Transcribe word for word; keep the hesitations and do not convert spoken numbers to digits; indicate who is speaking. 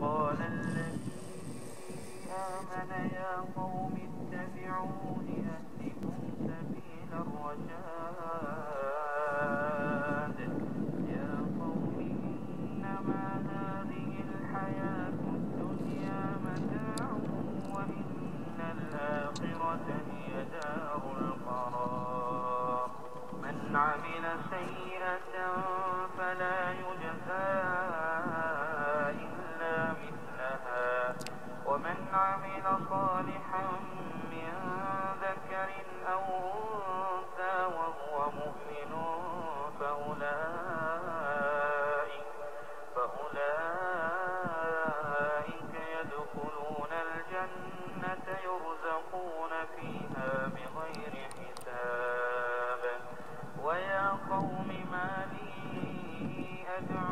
Speaker 1: قال الذي آمن يا قوم اتبعون أهدكم سبيل الرشاد يا قوم إنما هذه الحياة الدنيا متاع وإن الآخرة هي دار القرار من عمل سيئة فلا يجزى إلا مثلها ومن عمل صالحا من ذكر أو أنثى وهو مؤمن فأولئك, فأولئك يدخلون الجنة يرزقون فيها بغير حساب ويا قوم ما لي أدعو